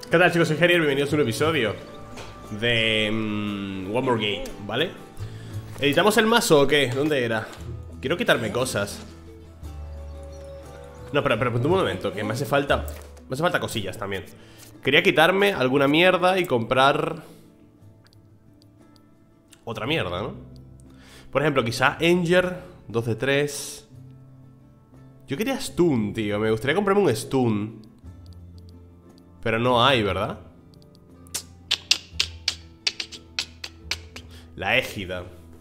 ¿Qué tal, chicos? Soy Herier, bienvenidos a un episodio de One More Game, ¿vale? ¿Editamos el mazo o qué? ¿Dónde era? Quiero quitarme cosas. No, pero un momento, que me hace falta cosillas también. Quería quitarme alguna mierda y comprar otra mierda, ¿no? Por ejemplo, quizá Enger, 2 de 3. Yo quería stun, tío. Me gustaría comprarme un stun, pero no hay, ¿verdad? La égida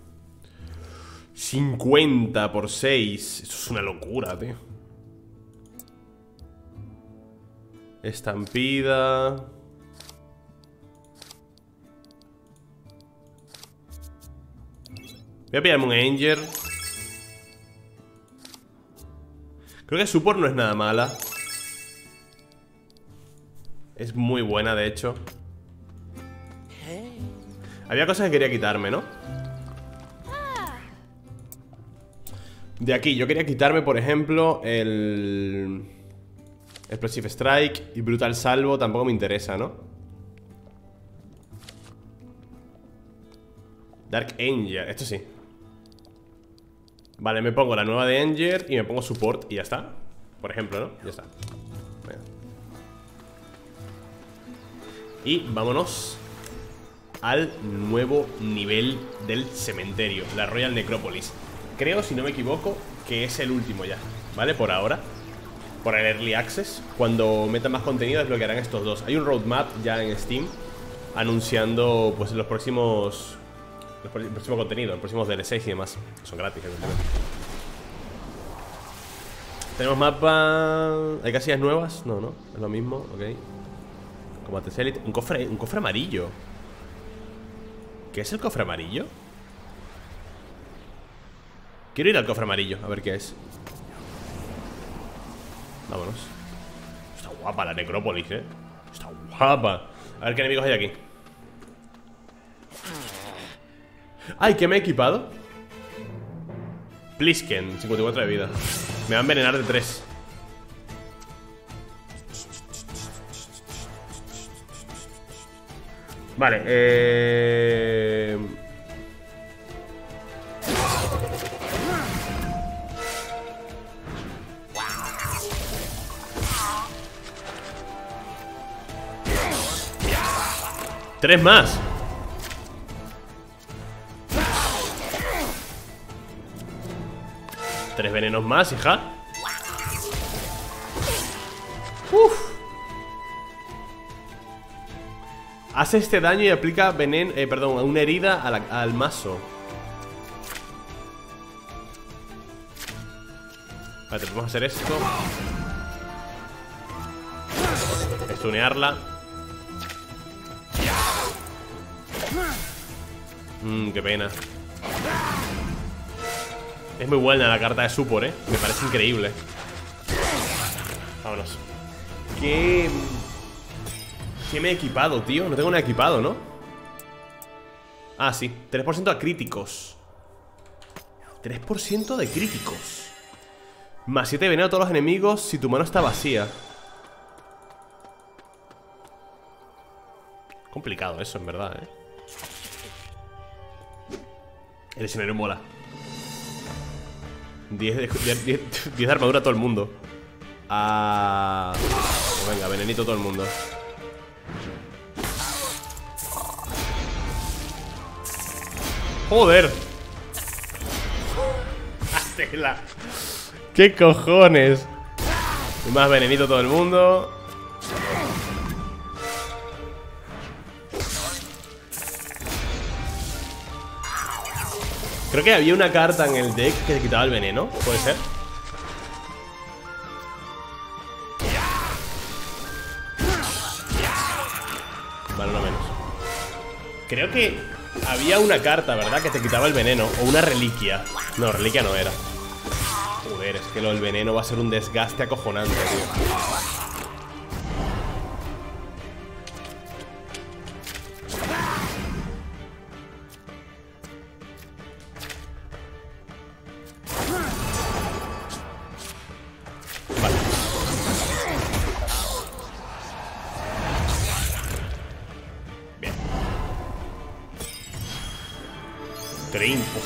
50 por 6. Eso es una locura, tío. Estampida. Voy a pillarme un Enger. Creo que Support no es nada mala. Es muy buena, de hecho. Había cosas que quería quitarme, ¿no? De aquí, yo quería quitarme, por ejemplo, el Explosive Strike y Brutal Salvo. Tampoco me interesa, ¿no? Dark Enger, esto sí. Vale, me pongo la nueva de Enger y me pongo Support y ya está. Por ejemplo, ¿no? Ya está. Venga. Y vámonos al nuevo nivel del cementerio, la Royal Necropolis. Creo, si no me equivoco, que es el último ya, ¿vale? Por ahora, por el Early Access. Cuando metan más contenido desbloquearán estos dos. Hay un roadmap ya en Steam anunciando pues los próximos el próximo contenido, los próximos DLCs y demás. Son gratis, evidentemente. Tenemos mapa. ¿Hay casillas nuevas? No, no, es lo mismo, ok. Combate Elite. Un cofre amarillo. ¿Qué es el cofre amarillo? Quiero ir al cofre amarillo, a ver qué es. Vámonos. Está guapa la necrópolis, Está guapa. A ver qué enemigos hay aquí. ¡Ay! ¿Qué me he equipado? Plisken, 54 de vida. Me va a envenenar de 3. Vale, ¡3 más! ¡3 venenos más, hija! ¡Uf! Hace este daño y aplica veneno, perdón, una herida al mazo. Vale, podemos hacer esto. Stunearla. Qué pena. Es muy buena la carta de Support, me parece increíble. Vámonos. ¿Qué me he equipado, tío? No tengo nada equipado, ¿no? Ah, sí, 3% a críticos. 3% de críticos. Más 7 de veneno a todos los enemigos si tu mano está vacía. Complicado eso, en verdad, El escenario mola. 10 de armadura a todo el mundo. Pues venga, venenito a todo el mundo. ¡Joder! ¡Hastela! ¡Qué cojones! Y más venenito a todo el mundo. Creo que había una carta en el deck que te quitaba el veneno. ¿Puede ser? Vale, no menos. Creo que había una carta, ¿verdad? Que te quitaba el veneno. O una reliquia. No, reliquia no era. Joder, es que lo del veneno va a ser un desgaste acojonante, tío.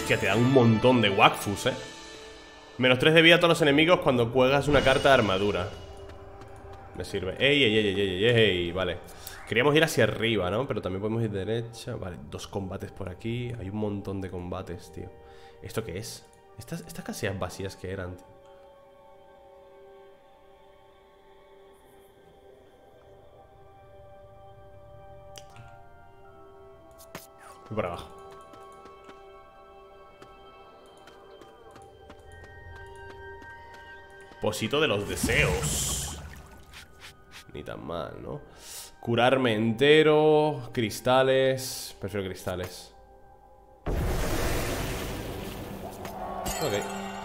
Hostia, te da un montón de Wakfus, Menos 3 de vida a todos los enemigos cuando juegas una carta de armadura. Me sirve. ¡Ey, ey, ey, ey, ey, ey! Vale. Queríamos ir hacia arriba, ¿no? Pero también podemos ir derecha. Vale, 2 combates por aquí. Hay un montón de combates, tío. ¿Esto qué es? Estas casillas vacías que eran, tío. Voy por abajo. Pocito de los deseos. Ni tan mal, ¿no? Curarme entero. Cristales. Prefiero cristales. Ok.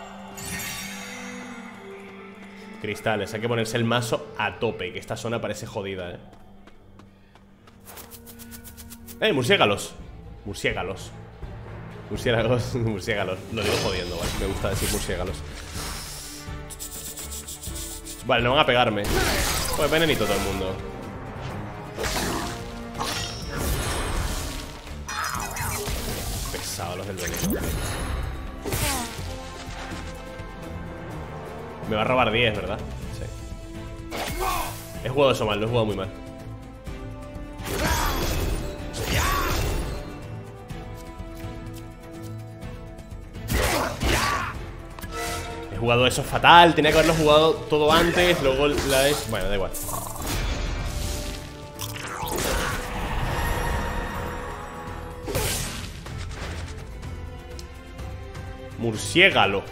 Cristales, hay que ponerse el mazo a tope. Que esta zona parece jodida, murciélagos. Murciélagos. Murciélagos, murciélagos. Lo digo jodiendo, ¿vale? Me gusta decir murciélagos. Vale, no van a pegarme. Pues venenito todo el mundo. Pesado los del veneno. Me va a robar 10, ¿verdad? Sí. He jugado eso mal, lo he jugado muy mal. He jugado eso fatal. Tenía que haberlo jugado todo antes. Luego la es... Bueno, da igual. Murciégalo.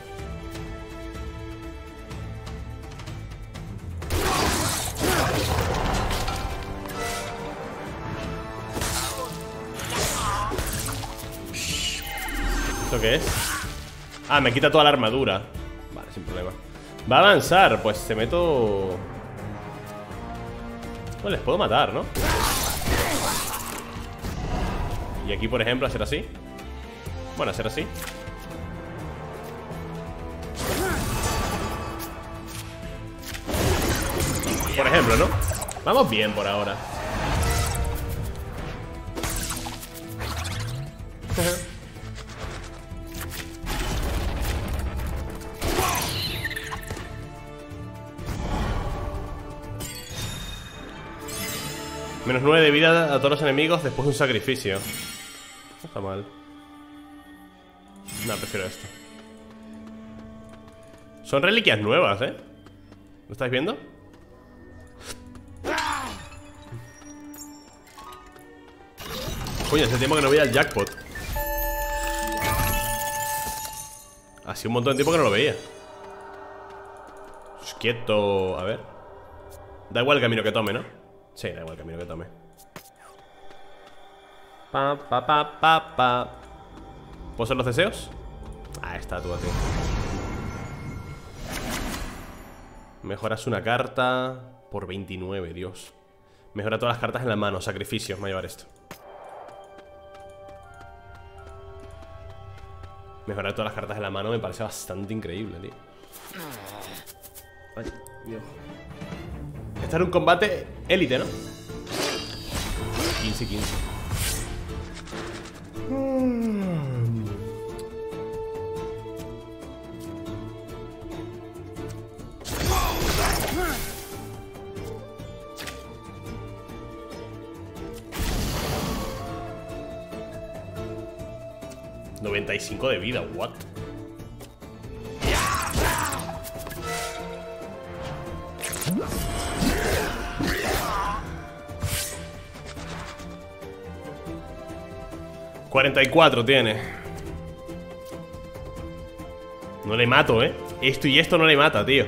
¿Esto qué es? Ah, me quita toda la armadura. Vale, sin problema. Va a avanzar, pues te meto... Bueno, les puedo matar, ¿no? Y aquí, por ejemplo, hacer así. Bueno, hacer así. Por ejemplo, ¿no? Vamos bien por ahora. Menos 9 de vida a todos los enemigos después de un sacrificio. No está mal. No, prefiero esto. Son reliquias nuevas, ¿Lo estáis viendo? Coño, hace tiempo que no veía el jackpot. Hace un montón de tiempo que no lo veía. Quieto, a ver. Da igual el camino que tome, ¿no? Sí, da igual el camino que tome. Pa, pa, pa, pa, pa. ¿Puedo hacer los deseos? Ah, estatua, tío. Mejoras una carta por 29, Dios. Mejora todas las cartas en la mano. Sacrificios, me va a llevar esto. Mejorar todas las cartas en la mano me parece bastante increíble, tío. Ay, Dios. Este era un combate élite, ¿no? 15-15. $95 de vida, what? $44 tiene. No le mato, Esto y esto no le mata, tío.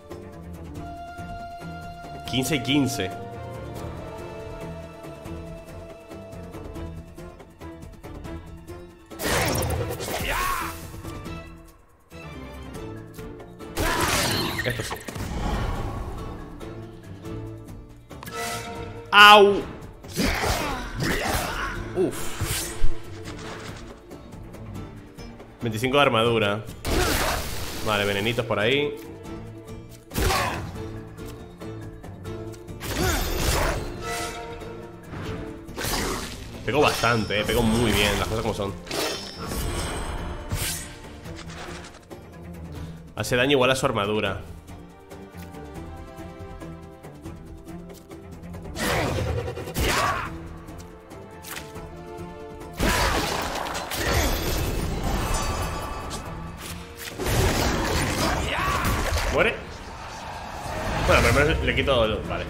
15-15. Esto sí. ¡Au! Uf. 25 de armadura. Vale, venenitos por ahí. Pego bastante, pego muy bien, las cosas como son. Hace daño igual a su armadura. ¿Muere? Bueno, pero al menos le quito... Vale.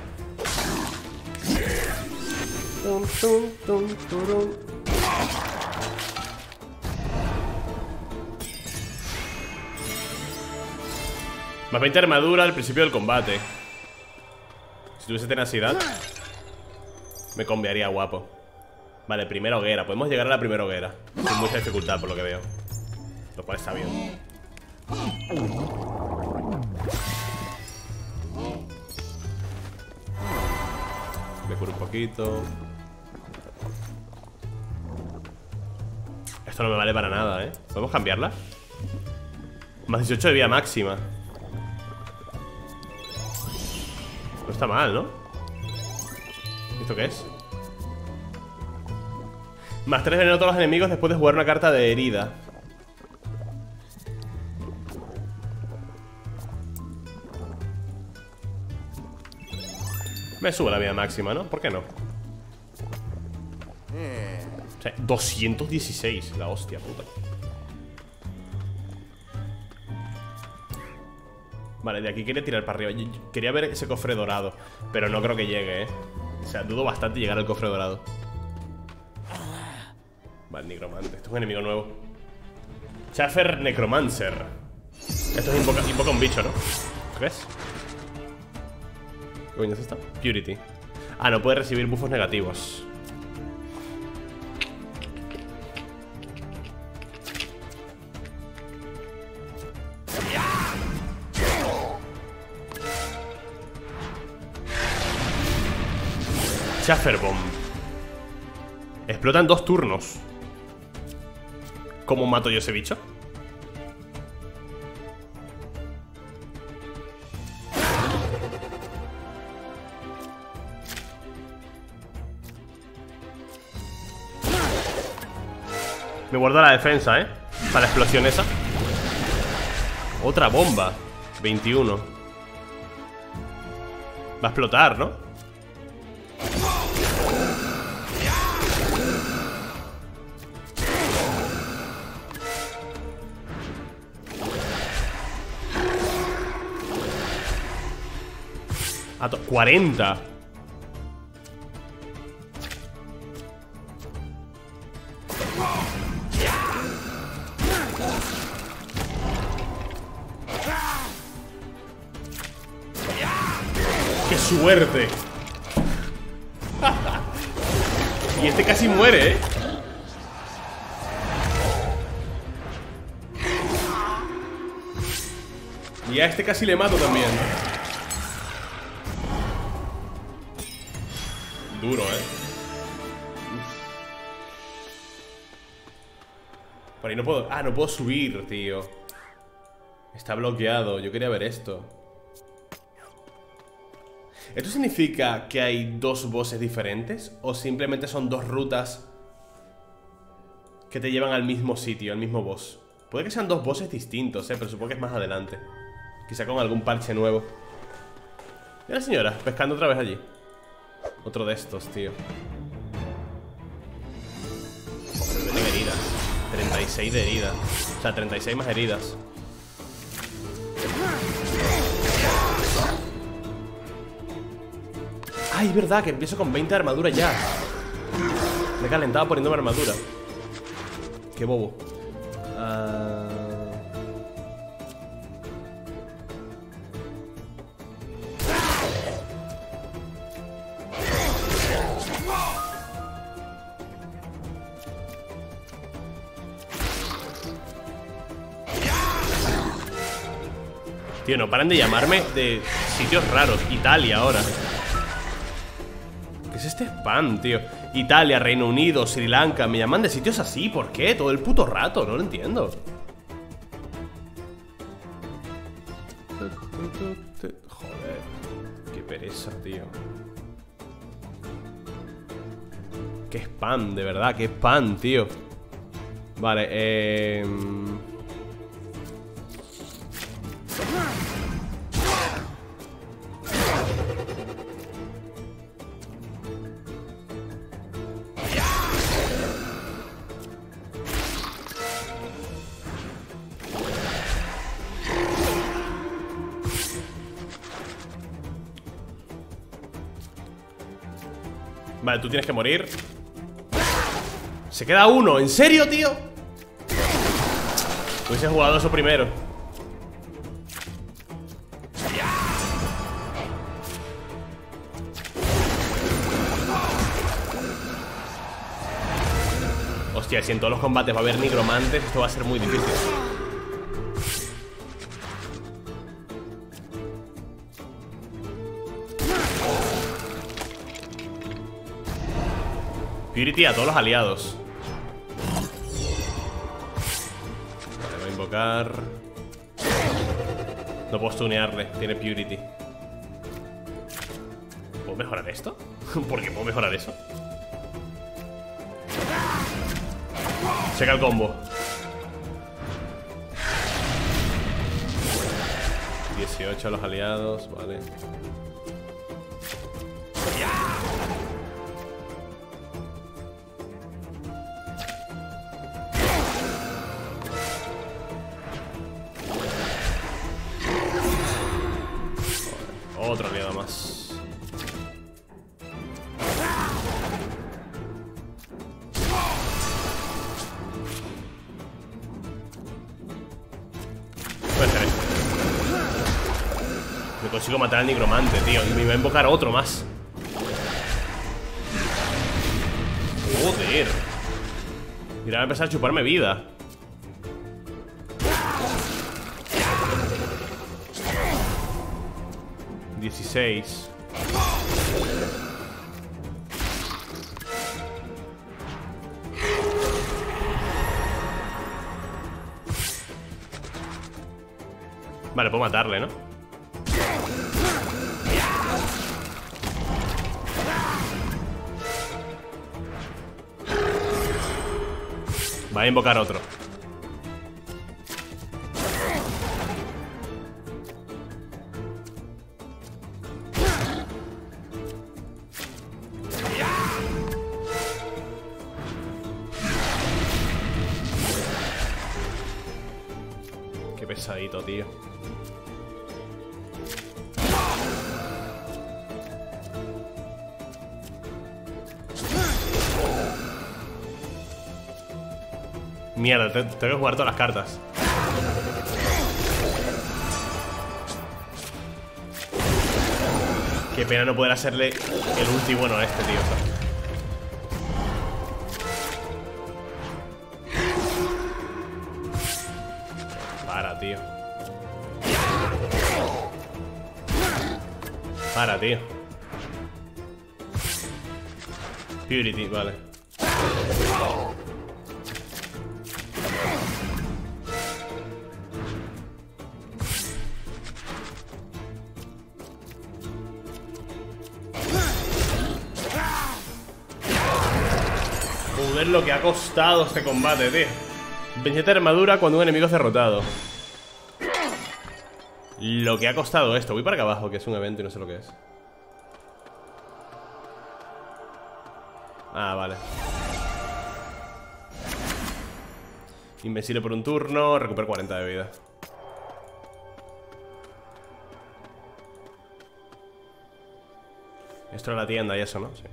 Más 20 armadura al principio del combate. Si tuviese tenacidad me combiaría guapo. Vale, primera hoguera. Podemos llegar a la primera hoguera sin mucha dificultad por lo que veo. Lo cual está bien. Me curo un poquito. Esto no me vale para nada, ¿eh? ¿Podemos cambiarla? Más 18 de vida máxima. No está mal, ¿no? ¿Esto qué es? Más 3 veneno a todos los enemigos después de jugar una carta de herida. Me sube la vida máxima, ¿no? ¿Por qué no? O sea, 216, la hostia puta. Vale, de aquí quería tirar para arriba. Yo quería ver ese cofre dorado, pero no creo que llegue, O sea, dudo bastante llegar al cofre dorado. Vale, Necromante. Esto es un enemigo nuevo. Chaffer Necromancer. Esto es invoca un bicho, ¿no? ¿Ves? ¿Qué coño es esto? Purity. Ah, no puede recibir buffos negativos. Chaffer Bomb. Explota en 2 turnos. ¿Cómo mato yo ese bicho? Me guardo la defensa, para la explosión esa. Otra bomba. 21. Va a explotar, ¿no? A 40. ¡Qué suerte! Y este casi muere, Y a este casi le mato también. Duro, Por ahí no puedo... Ah, no puedo subir, tío. Está bloqueado. Yo quería ver esto. ¿Esto significa que hay 2 bosses diferentes? ¿O simplemente son 2 rutas que te llevan al mismo sitio, al mismo boss? Puede que sean 2 bosses distintos, pero supongo que es más adelante. Quizá con algún parche nuevo. Mira, señora, pescando otra vez allí. Otro de estos, tío. Joder, me tiene heridas. 36 de heridas. O sea, 36 más heridas. Ay, es verdad que empiezo con 20 de armadura ya. Me he calentado poniéndome armadura. Qué bobo. Tío, no paran de llamarme de sitios raros. Italia ahora. ¿Qué es este spam, tío? Italia, Reino Unido, Sri Lanka. Me llaman de sitios así, ¿por qué? Todo el puto rato, no lo entiendo. Joder, qué pereza, tío. Qué spam, de verdad, qué spam, tío. Vale, Vale, tú tienes que morir. Se queda uno, ¿en serio, tío? Hubiese jugado eso primero. Hostia, si en todos los combates va a haber nigromantes, esto va a ser muy difícil. Purity a todos los aliados. Vale, voy a invocar. No puedo stunearle, tiene Purity. ¿Puedo mejorar esto? ¿Por qué puedo mejorar eso? Checa el combo. 18 a los aliados, vale. Otro aliado más. Me consigo matar al nigromante, tío. Y me va a invocar otro más. Joder. Mira, va a empezar a chuparme vida. $16. Vale, puedo matarle, ¿no? Va a invocar otro. Qué pesadito, tío. Mierda, tengo que jugar todas las cartas. Qué pena no poder hacerle el ulti bueno a este, tío. Para, tío. Para, tío. Purity, vale. Joder, lo que ha costado este combate, tío. 27 armadura cuando un enemigo es derrotado. Lo que ha costado esto. Voy para acá abajo, que es un evento y no sé lo que es. Ah, vale. Invencible por un turno. Recupero 40 de vida. Esto era la tienda y eso, ¿no? Sí.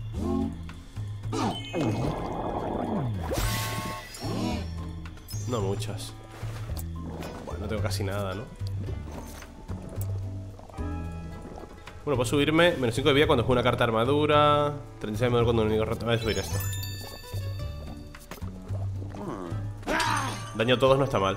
No muchas. Bueno, no tengo casi nada, ¿no? Bueno, puedo subirme menos 5 de vida cuando juego una carta de armadura. 36 de armadura cuando un enemigo roto. Voy a subir esto. Daño a todos no está mal.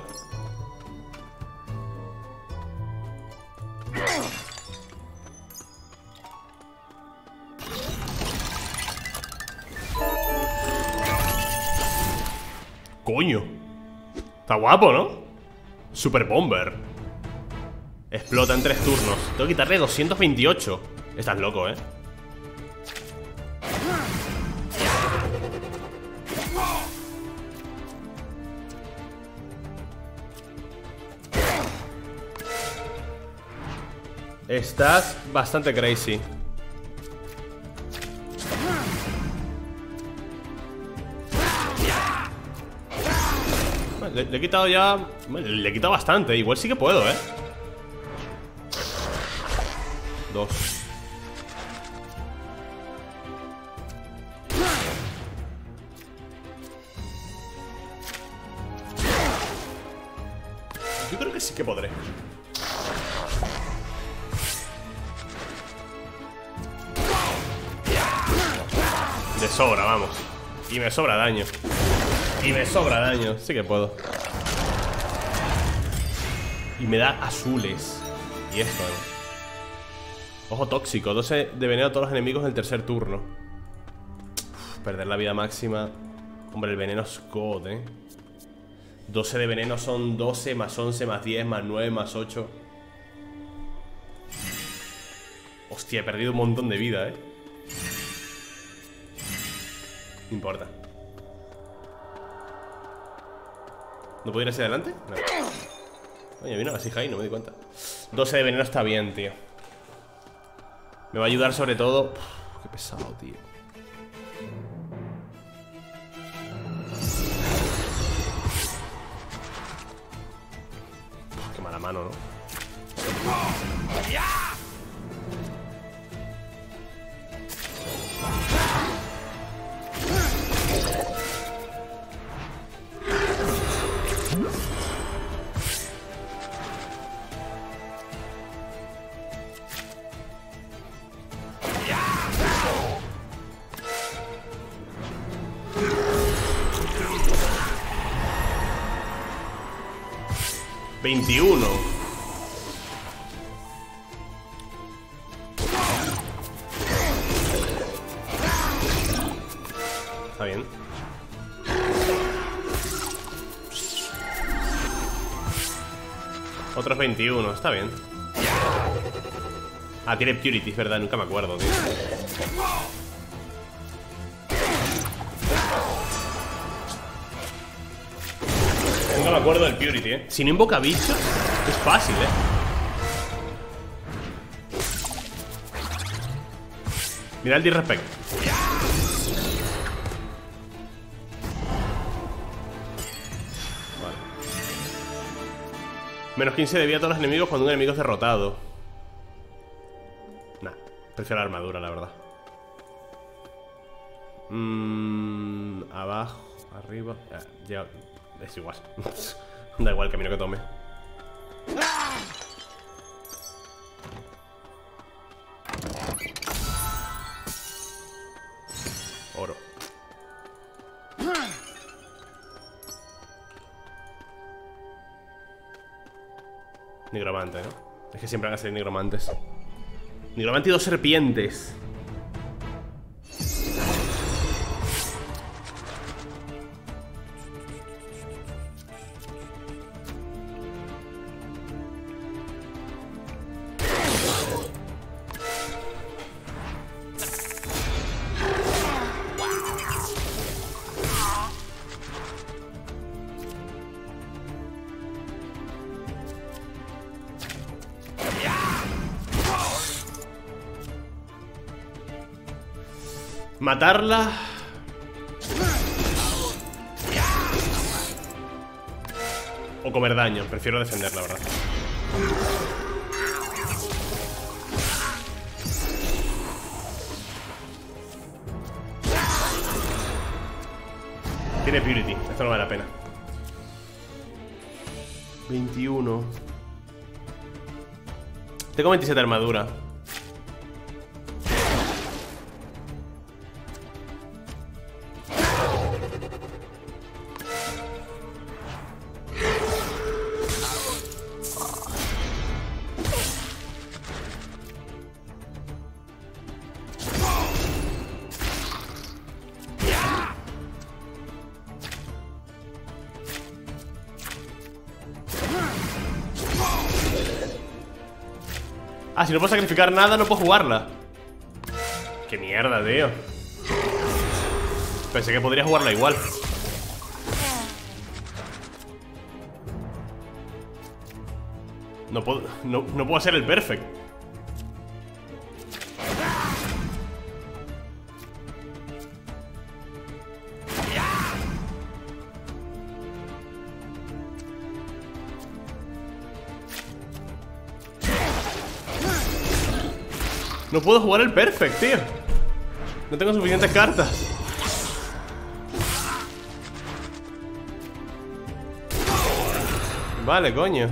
Coño. Está guapo, ¿no? Super Bomber. Explota en 3 turnos. Tengo que quitarle 228. Estás loco, ¿eh? Estás bastante crazy. Le he quitado ya... Le he quitado bastante. Igual sí que puedo, ¿eh? 2. Yo creo que sí que podré. De sobra, vamos. Y me sobra daño. Y me sobra daño. Sí que puedo. Y me da azules. Y esto, ¿no? Ojo tóxico. 12 de veneno a todos los enemigos en el tercer turno. Uf, perder la vida máxima. Hombre, el veneno es God, 12 de veneno son 12 más 11 más 10 más 9 más 8. Hostia, he perdido un montón de vida, No importa. ¿No puedo ir hacia adelante? No. Oye, vino la vasija ahí, no me di cuenta. 12 de veneno está bien, tío. Me va a ayudar sobre todo. Uf, qué pesado, tío. Uf, qué mala mano, ¿no? ¡21! Está bien. Otros 21, está bien. Ah, tiene Purity, es verdad, nunca me acuerdo, tío. Nunca me acuerdo del Purity, Si no invoca bichos, es fácil, Mira el disrespect. Vale. Menos 15 de vida a todos los enemigos cuando un enemigo es derrotado. Nah, prefiero la armadura, la verdad. Abajo, arriba. Ya, es igual. Da igual el camino que tome. Oro. Nigromante, ¿no? Es que siempre van a ser nigromantes. Nigromante y 2 serpientes. Matarla. O comer daño. Prefiero defender, la verdad. Tiene Purity. Esto no vale la pena. 21. Tengo 27 de armadura. Ah, si no puedo sacrificar nada, no puedo jugarla. Qué mierda, tío. Pensé que podría jugarla igual. No puedo hacer el perfect. No puedo jugar el perfect, tío. No tengo suficientes cartas. Vale, coño.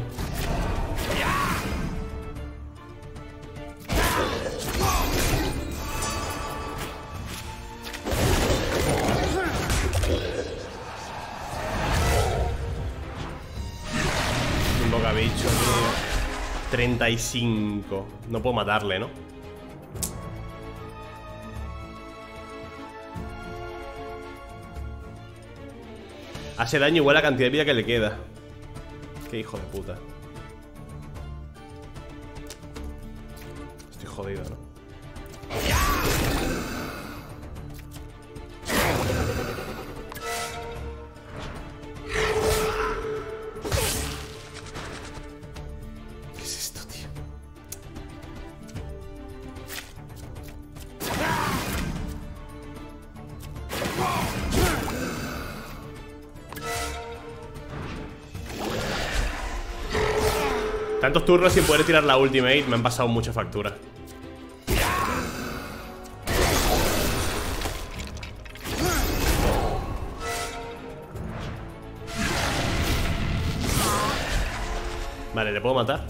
Un bocabicho, tío. 35. No puedo matarle, ¿no? Hace daño igual a la cantidad de vida que le queda. Qué hijo de puta. Estoy jodido, ¿no? ¿Qué es esto, tío? Tantos turnos sin poder tirar la ultimate me han pasado mucha factura. Vale, ¿le puedo matar?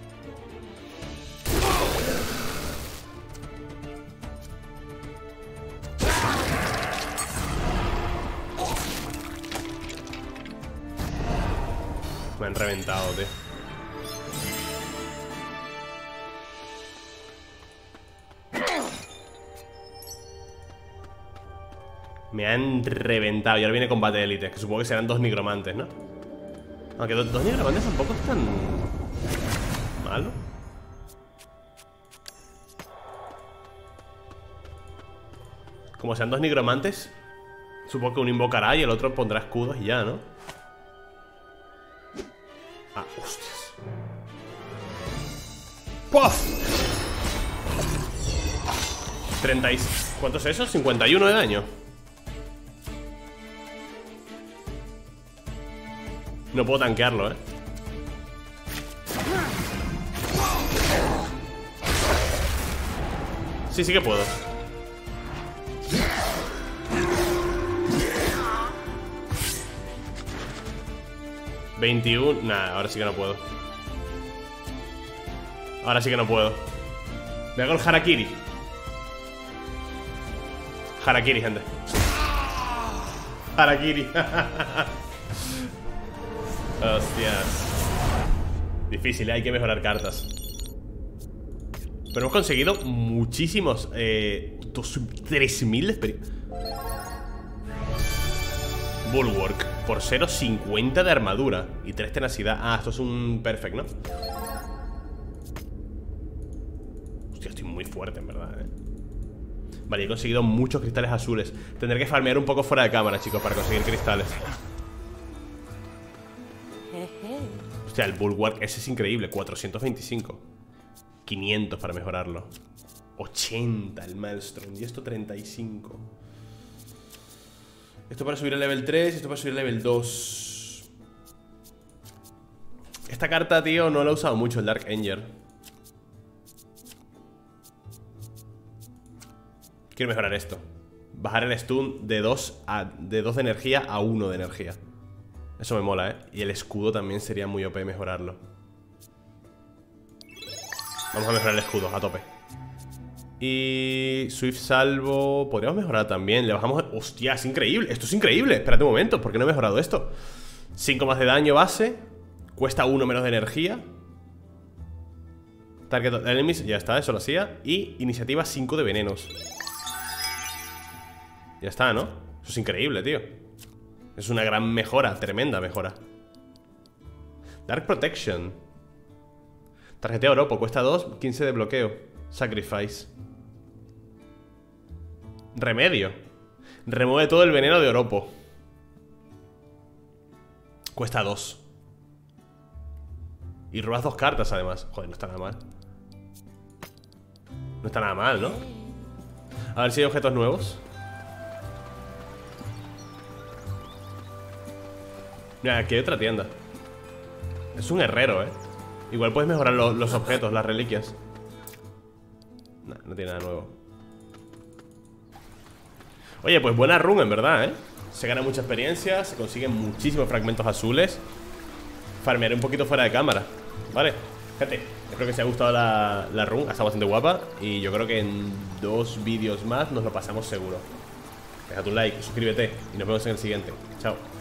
Me han reventado, tío. Me han reventado. Y ahora viene combate de élite, que supongo que serán 2 nigromantes, ¿no? Aunque 2 nigromantes tampoco es tan malo. Como sean 2 nigromantes, supongo que uno invocará y el otro pondrá escudos y ya, ¿no? Ah, hostias. ¡Puf! 30. ¿Cuánto es eso? 51 de daño. No puedo tanquearlo, Sí, sí que puedo. $21. Nah, ahora sí que no puedo. Ahora sí que no puedo. Me hago el harakiri. Harakiri, gente. Harakiri. Hostias. Difícil, hay que mejorar cartas. Pero hemos conseguido muchísimos 3000 de experiencia. Bulwark. Por 0,50 de armadura y 3 tenacidad. Ah, esto es un perfect, ¿no? Hostia, estoy muy fuerte, en verdad, Vale, he conseguido muchos cristales azules. Tendré que farmear un poco fuera de cámara, chicos, para conseguir cristales. Hostia, el Bulwark ese es increíble. 425. 500 para mejorarlo. 80 el Maelstrom. Y esto 35. Esto para subir el level 3 y esto para subir el level 2. Esta carta, tío, no la he usado mucho, el Dark Angel. Quiero mejorar esto. Bajar el stun de 2 de energía a 1 de energía. Eso me mola, Y el escudo también sería muy OP mejorarlo. Vamos a mejorar el escudo, a tope. Y Swift Salvo podríamos mejorar también. Le bajamos... ¡Hostia! Es increíble. Esto es increíble. Espérate un momento. ¿Por qué no he mejorado esto? 5 más de daño base. Cuesta 1 menos de energía. Target enemies. Ya está, eso lo hacía. Y iniciativa 5 de venenos. Ya está, ¿no? Eso es increíble, tío. Es una gran mejora. Tremenda mejora. Dark Protection. Tarjetea Oropo. Cuesta 2. 15 de bloqueo. Sacrifice. Remedio. Remueve todo el veneno de Oropo. Cuesta 2. Y robas 2 cartas además. Joder, no está nada mal. No está nada mal, ¿no? A ver si hay objetos nuevos. Mira, aquí hay otra tienda. Es un herrero, Igual puedes mejorar los objetos, las reliquias. Nah, no tiene nada nuevo. Oye, pues buena run en verdad, Se gana mucha experiencia, se consiguen muchísimos fragmentos azules. farmearé un poquito fuera de cámara, ¿vale? Gente, espero que os haya gustado la run. Ha estado bastante guapa. Y yo creo que en 2 vídeos más nos lo pasamos seguro. Deja tu like, suscríbete y nos vemos en el siguiente. Chao.